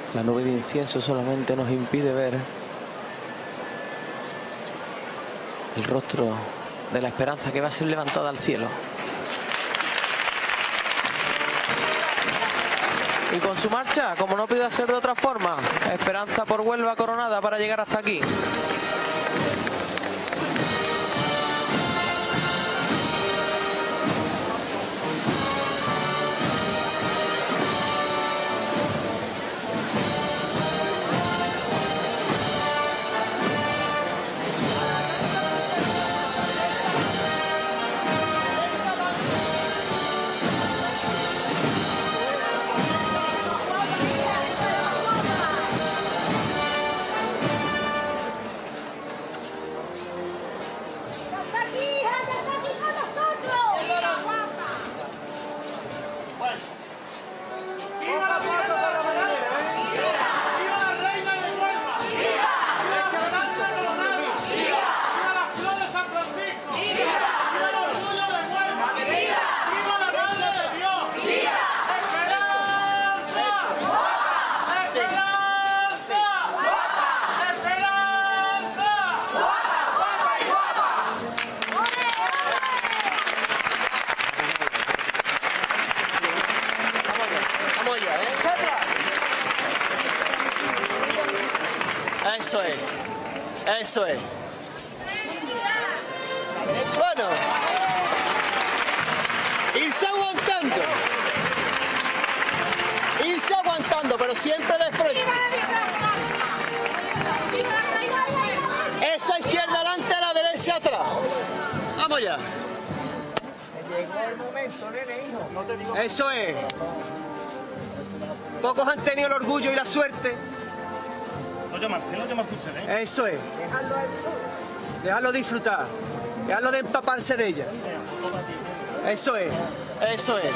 La nube de incienso solamente nos impide ver el rostro de la esperanza que va a ser levantada al cielo. Y con su marcha, como no puede ser de otra forma, Esperanza por Huelva coronada para llegar hasta aquí. Eso es. Eso es. Bueno. Irse aguantando. Irse aguantando, pero siempre de frente. Esa izquierda adelante, la derecha atrás. Vamos ya. Llegó el momento, nene, hijo. No te digo. Eso es. Pocos han tenido el orgullo y la suerte. No llamarse usted, ¿eh? Eso es. Dejarlo disfrutar. Dejarlo de empaparse de ella. Eso es. Eso es.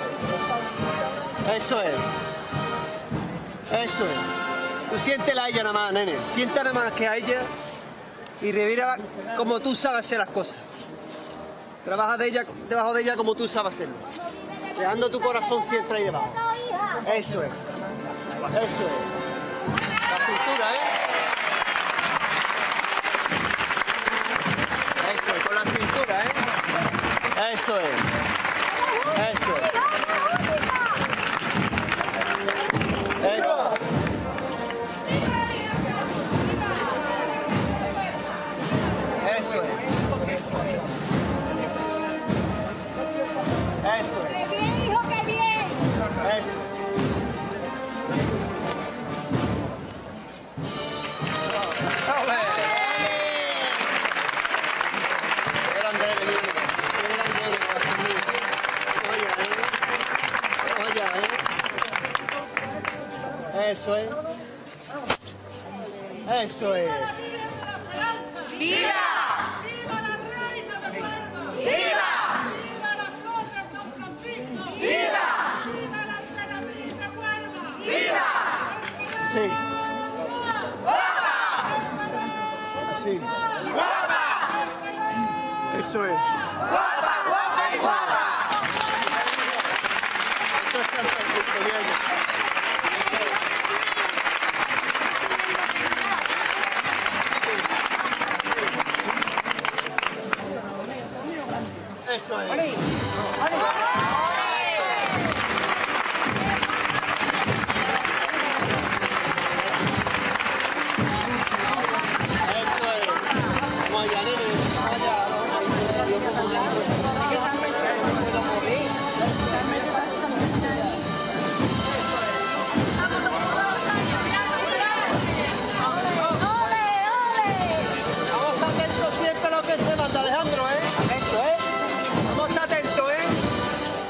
Eso es. Eso es. Tú siéntela a ella nada más, nene. Siéntela nada más que a ella y revira como tú sabes hacer las cosas. Trabaja de ella, debajo de ella como tú sabes hacerlo. Dejando tu corazón siempre ahí debajo. Eso es. Eso es. La cintura, ¿eh? Eso es, con la cintura, ¿eh? Eso es. Eso es. Eso. Eso es. Eso es. ¡Qué bien, hijo, qué bien! Eso. ¡Ole! ¡Qué grande eres, niño! ¡Qué grande eres, corazón mío! Oye, Eso es. Eso es. ¡Viva! ¡Viva la reina de Huelva! ¡Viva! ¡Viva la torre de San Francisco! ¡Viva! ¡Viva la emperatriz de Huelva! ¡Viva! Sí. Sí. Eso es. ¡Guapa, guapa y guapa! Esto es San Francisco, Diego. Eso es. Eso es. Vamos allá, nene. Vamos Vamos a estar atentos siempre a lo que se manda, Alejandro, ¿eh? Atento, ¿eh? Vamos a estar atentos, ¿eh?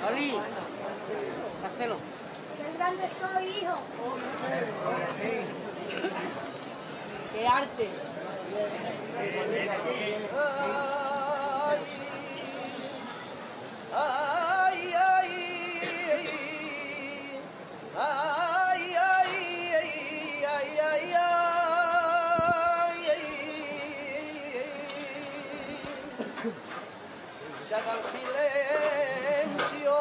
David, Marcelo. ¡Qué grande soy, hijo! ¡Qué arte! Ay, ay, ay, ay, ay, ay, se haga el silencio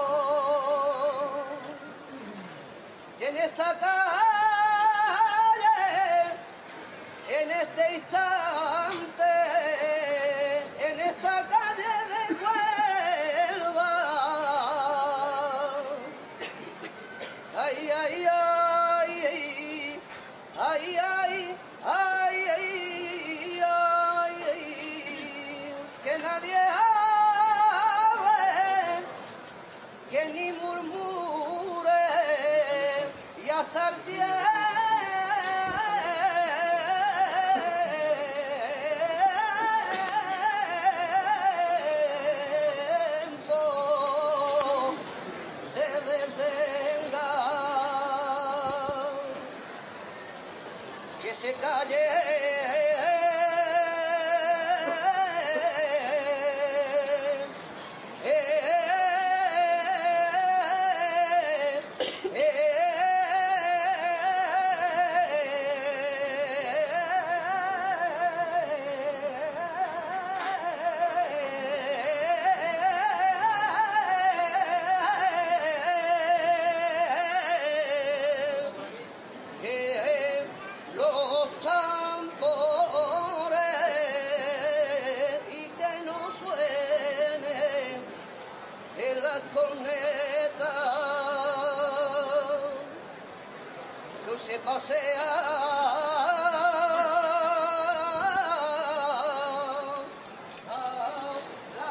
y en esta calle, en este instante, en esta calle de Huelva, ay, ay, ay, ay, ay, ay, ay, ay, ay, que nadie hable, que ni murmure y hasta el tiempo se detenga, que se calle. Los tambores y que no suene en la corneta que se pasea la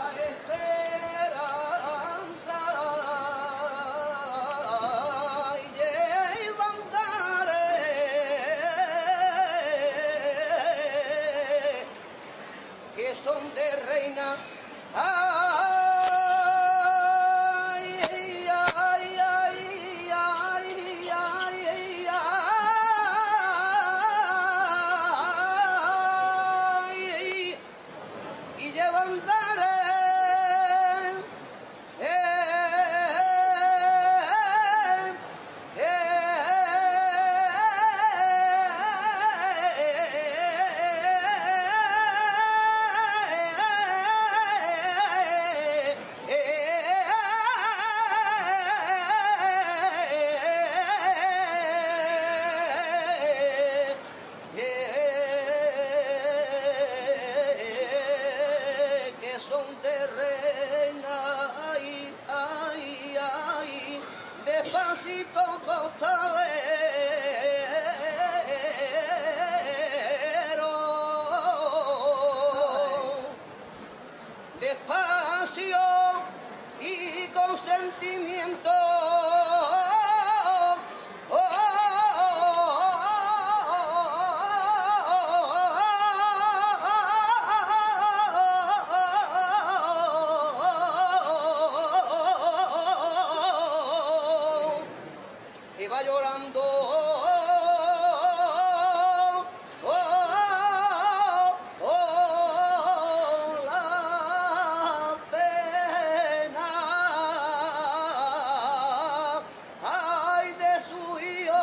esperanza y llevan que son de reina. Ay, ay, ay, ay, ay, ay, ay, y llevan que son de reina, ay, ay, ay, despacito costalero, despacio y con sentimiento. Y va llorando la pena, ay, de su hijo,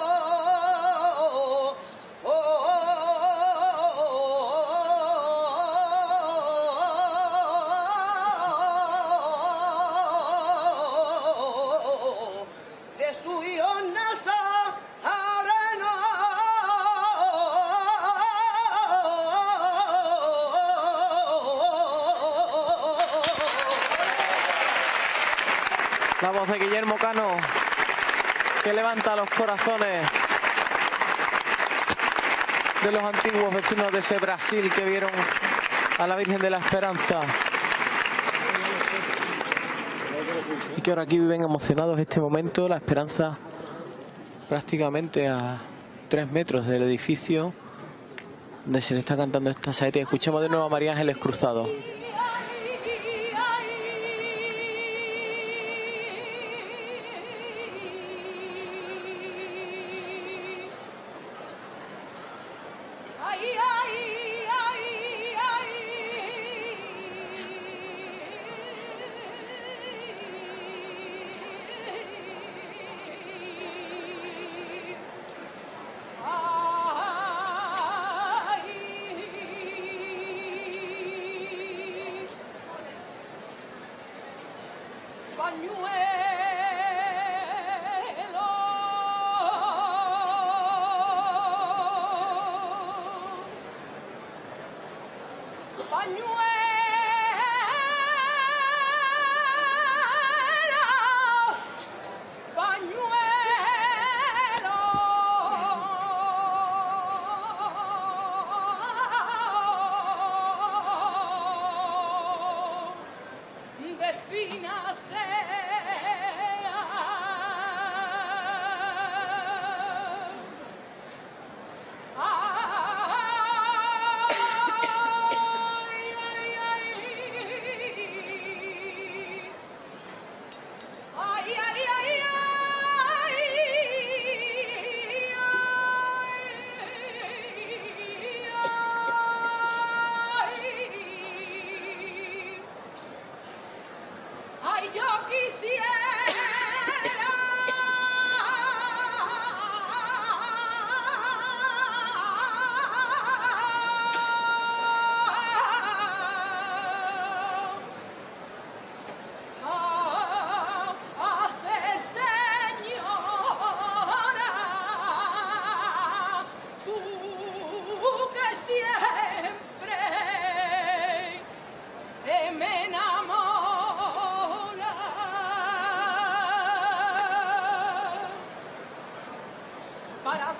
de su hijo Nazareno. La voz de Guillermo Cano, que levanta los corazones de los antiguos vecinos de ese Brasil que vieron a la Virgen de la Esperanza y que ahora aquí viven emocionados este momento. La Esperanza prácticamente a 3 metros del edificio donde se le está cantando esta saeta. Escuchemos de nuevo a María Ángeles Cruzado.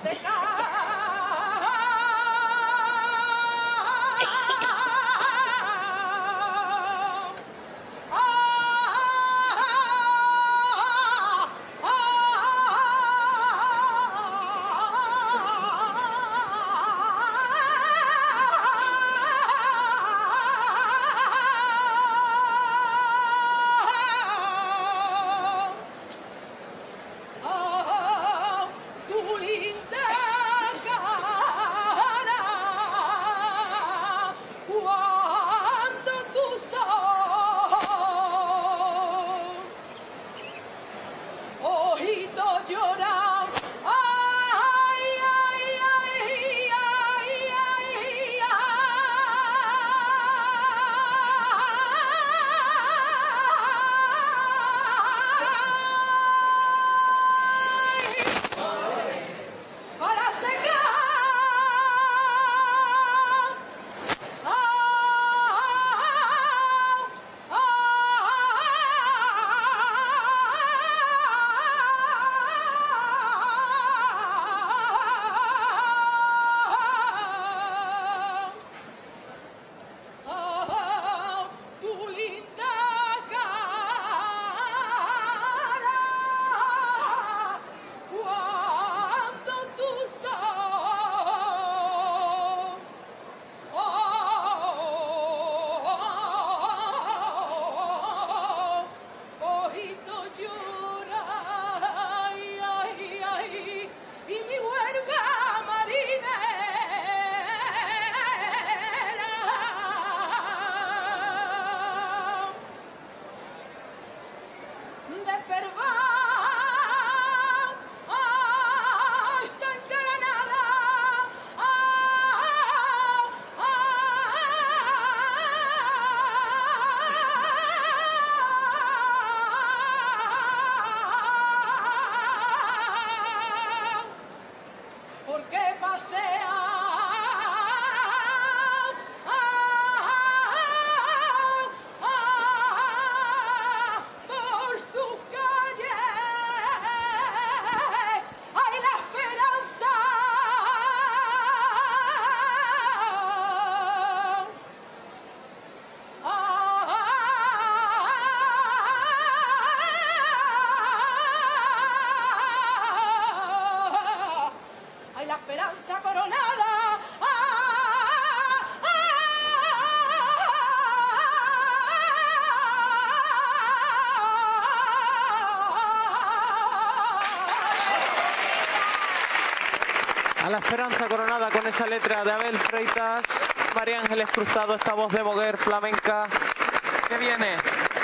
A la esperanza coronada con esa letra de Abel Freitas, María Ángeles Cruzado, esta voz de Boguer flamenca que viene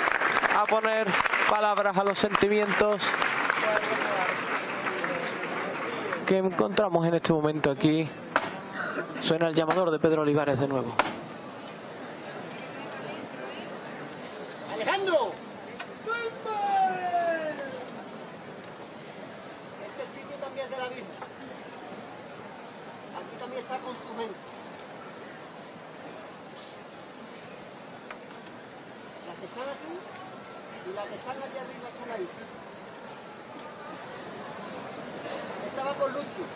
a poner palabras a los sentimientos que encontramos en este momento aquí. Suena el llamador de Pedro Olivares de nuevo. ¡Alejandro! Este sitio también es de la Virgen. Aquí también está con su gente. Las que están aquí y las que están allá arriba son ahí. Estaba con Luchis.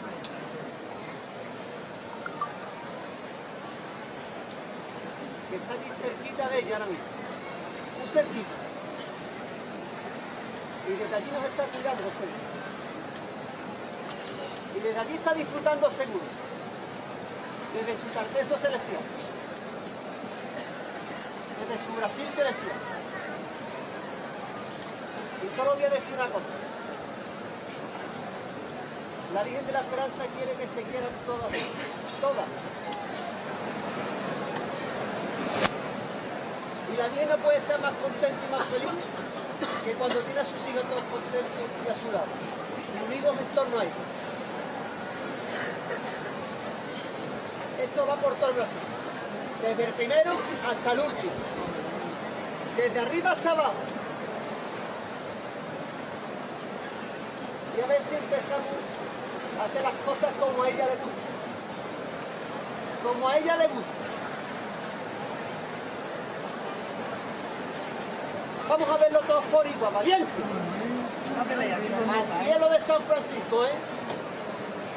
Que está aquí cerquita de ella ahora mismo. Muy cerquita. Y desde allí nos está cuidando, seguro. Y desde allí está disfrutando seguro. Desde su Tarteso celestial. Desde su Brasil celestial. Y solo voy a decir una cosa. La Virgen de la Esperanza quiere que se quieran todas. Todas. Y la Virgen no puede estar más contenta y más feliz que cuando tiene a sus hijos todos contentos y a su lado. Y unidos en torno a ella. Esto va por todo el Brasil. Desde el primero hasta el último. Desde arriba hasta abajo. Y a ver si empezamos a hacer las cosas como a ella le gusta. Como a ella le gusta. Vamos a verlo todos por igual, valiente. Al cielo de San Francisco, ¿eh?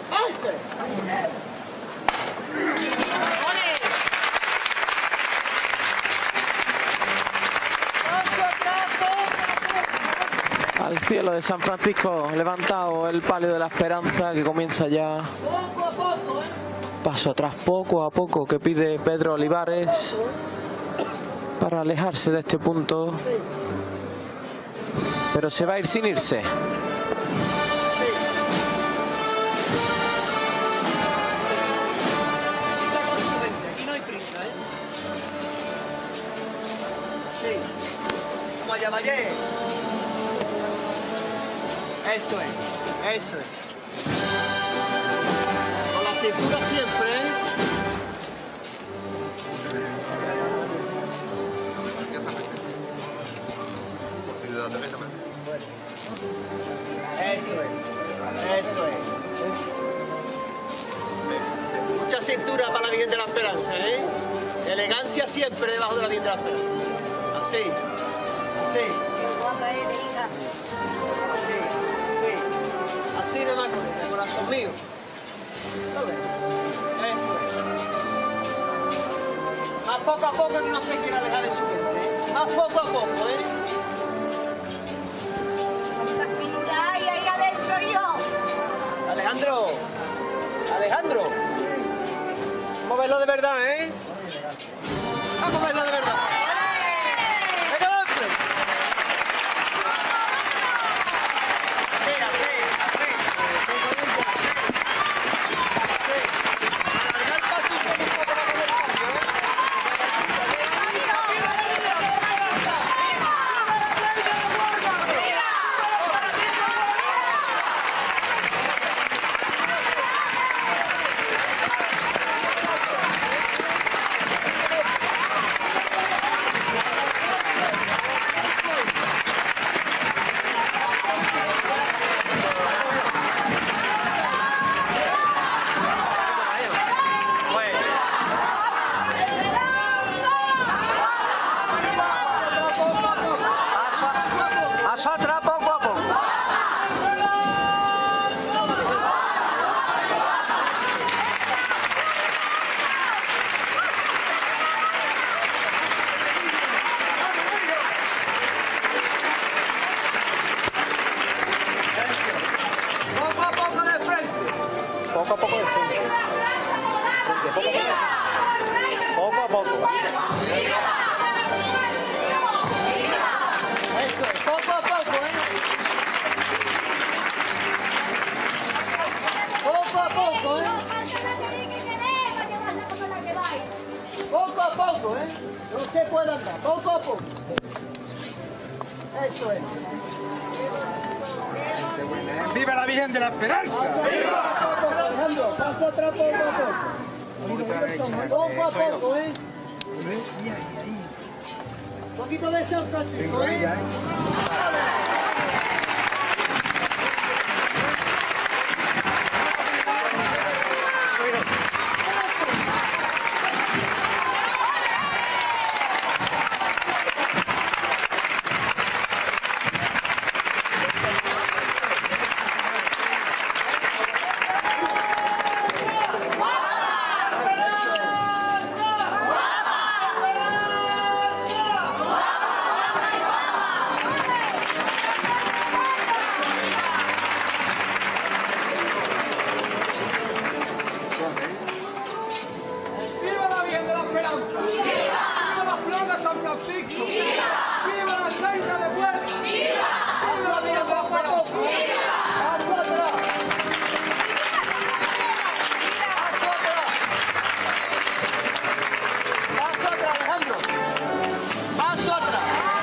Al cielo de San Francisco, levantado el palio de la esperanza que comienza ya paso atrás, poco a poco, que pide Pedro Olivares para alejarse de este punto, pero se va a ir sin irse. Aquí no hay prisa, ¿eh? Sí. Como allá, Valle. Eso es, eso es. Con la cintura siempre, ¿eh? Eso es, eso es. Mucha cintura para la Virgen de la Esperanza, ¿eh? Elegancia siempre debajo de la Virgen de la Esperanza. Así, así. Así de más, de corazón mío. Eso es. Más poco a poco que no se quiera alejar de su mente. Más poco a poco, ¿eh? ¿Cuántas pinulas hay ahí adentro, hijo? Alejandro. Alejandro. Vamos a verlo de verdad, ¿eh? Vamos a verlo de verdad. ¡Venga, hombre! Paso atrás poco a poco. Poco a poco de frente. Poco a poco de frente. Poco a poco. Eso es, poco a poco, ¿eh? Poco a poco, ¿eh? Poco a poco, ¿eh? No se puede andar, poco a poco. Eso es. ¡Viva la Virgen de la Esperanza! Alejandro, paso atrás poco a poco. Poco a poco, ¿eh? Un poquito de San Francisco, ¿eh? ¡Viva la Virgen de la Esperanza! ¡Viva la Flor de San Francisco! ¡Viva la Reina de Puerto! ¡Viva la Virgen de la Esperanza! Paso atrás. Paso atrás, Alejandro. Paso atrás.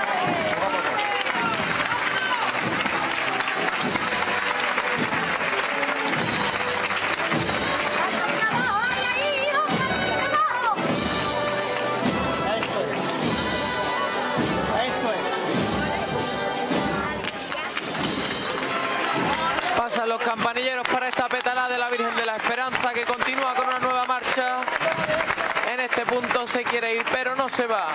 Eso es. Eso es. Pasan los campanilleros para esta petalada de la Virgen de la Esperanza, que continúa con una nueva marcha. En este punto se quiere ir, pero no se va.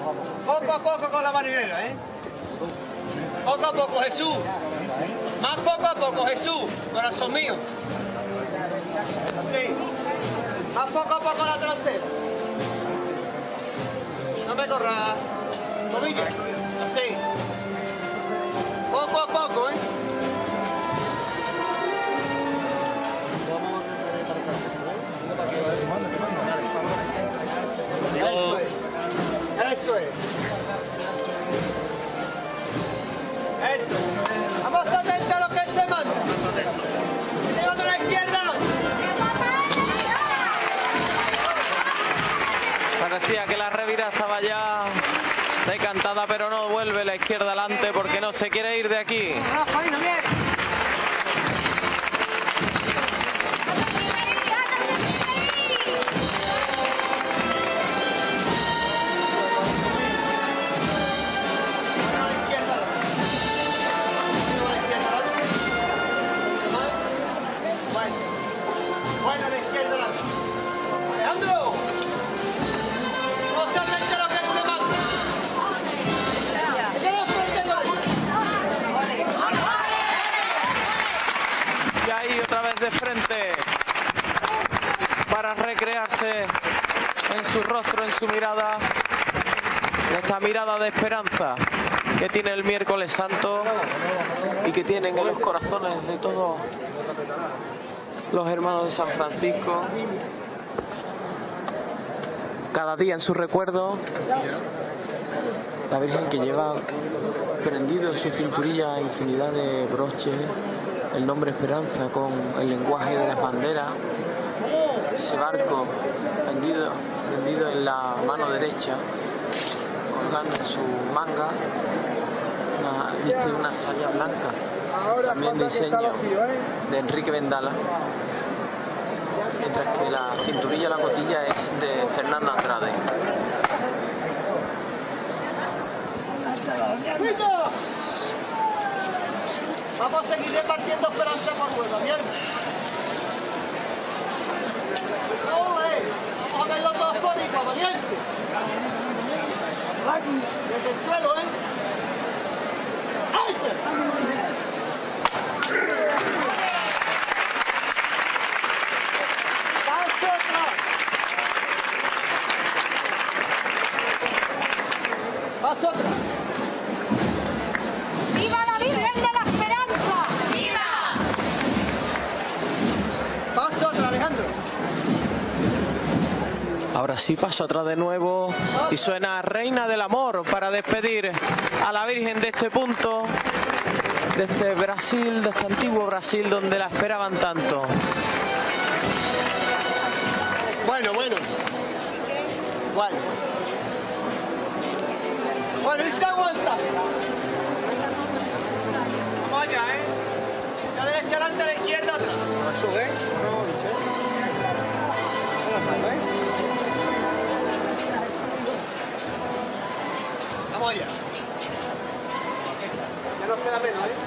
Poco a poco con la manivela, ¿eh? Poco a poco, Jesús. Más poco a poco, Jesús. Corazón mío. Así. Más poco a poco la trasera. No me corras. Tomilla. Así. Poco a poco, ¿eh? Vamos a intentar eso, ¿eh? Venga para aquí, ¿vale? Eso es. Eso es. Eso. Vamos atentos a lo que se manda. Llevando a la izquierda. Parecía que la revira estaba ya decantada, pero no vuelve la izquierda adelante porque no se quiere ir de aquí. Bueno, a la izquierda. Alejandro. Totalmente lo que se manda. Y ahí otra vez de frente para recrearse en su rostro, en su mirada, en esta mirada de esperanza que tiene el miércoles santo y que tienen en los corazones de todos los hermanos de San Francisco. Cada día en su recuerdo, la Virgen que lleva prendido en su cinturilla infinidad de broches, el nombre Esperanza con el lenguaje de las banderas, ese barco prendido en la mano derecha, colgando en su manga, una saya blanca, también de diseño de Enrique Vendala, mientras que la cinturilla, la cotilla es de Fernando Andrade. Vamos a seguir repartiendo esperanza por Huelva, ¿bien? ¡Ole! Vamos a verlo todo fónico, valiente. Desde el suelo, ¿eh? ¡Ay! Paso otra. ¡Viva la Virgen de la Esperanza! ¡Viva! Paso otra, Alejandro. Ahora sí, paso atrás de nuevo y suena Reina del Amor para despedir a la Virgen de este punto, de este Brasil, de este antiguo Brasil donde la esperaban tanto. Bueno. Bueno, y se aguanta. Vamos allá, ¿eh? Esa derecha adelante, a la izquierda atrás. Sube, ¿eh? Vamos allá. Ya nos queda menos, ¿eh?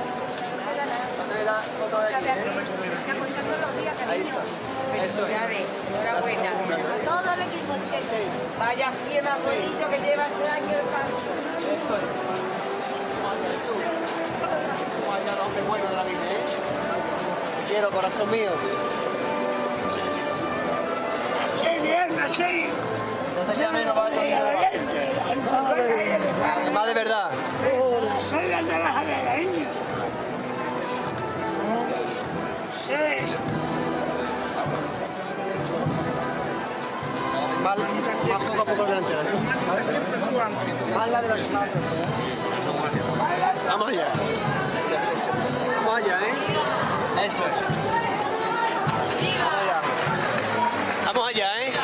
Ahí está. Eso es. Enhorabuena. Todo el equipo entero. Vaya pie más bonito que lleva este año el pancho. Eso es. Vamos allá, Jesús. Vamos allá, los hombres buenos de la Virgen, ¿eh? Te quiero, corazón mío. ¡Qué mierda, sí! No te llames, no vayas. Además de verdad. Soy la de las aledañas. Sí. Más poco a poco delantera. Más la delantera. Vamos allá. Vamos allá, ¿eh? Eso es. Vamos allá. Vamos allá, ¿eh?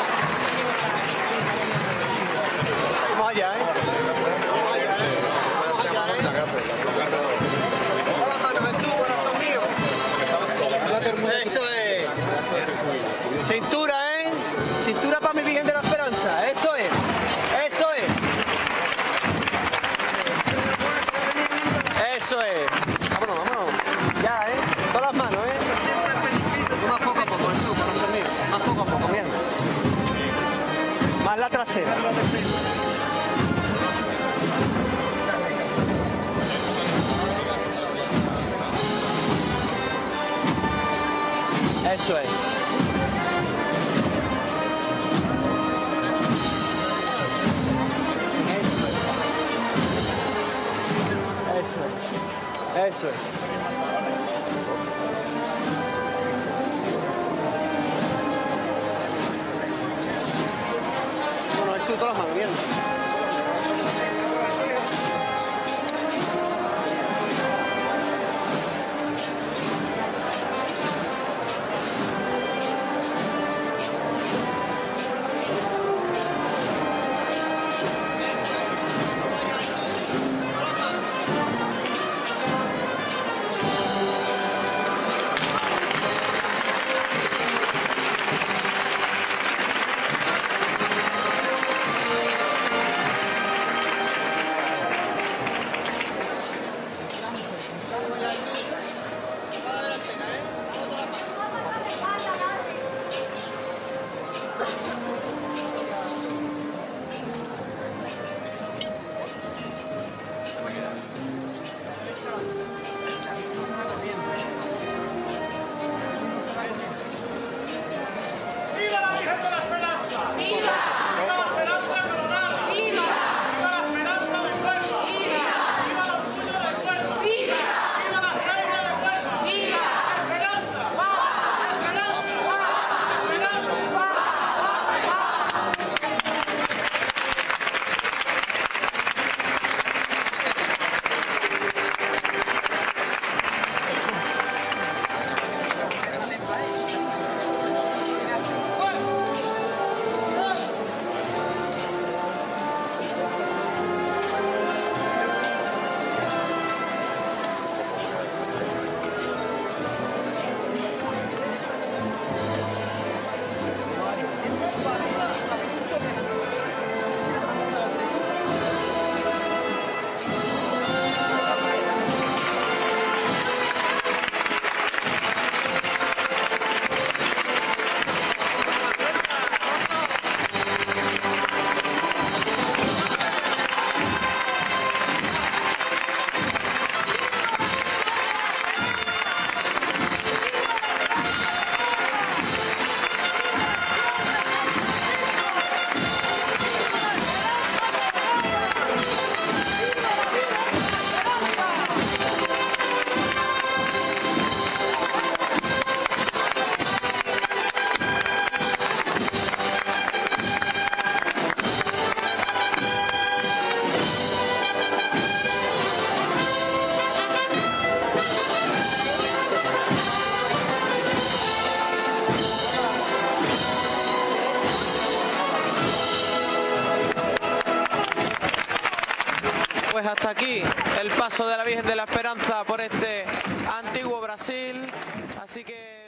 Vamos allá, ¿eh? Vamos allá, ¿eh? Vamos allá, ¿eh? Con las manos, Jesús, corazón mío. Eso es. Cintura, ¿eh? Cintura para mi Virgen de la Esperanza. Eso es. Eso es. Eso es. Vámonos. Ya, ¿eh? Todas las manos, ¿eh? Más poco a poco. Eso es. Bueno, eso todas las manos, bien. Pues hasta aquí el paso de la Virgen de la Esperanza por este antiguo Brasil, así que...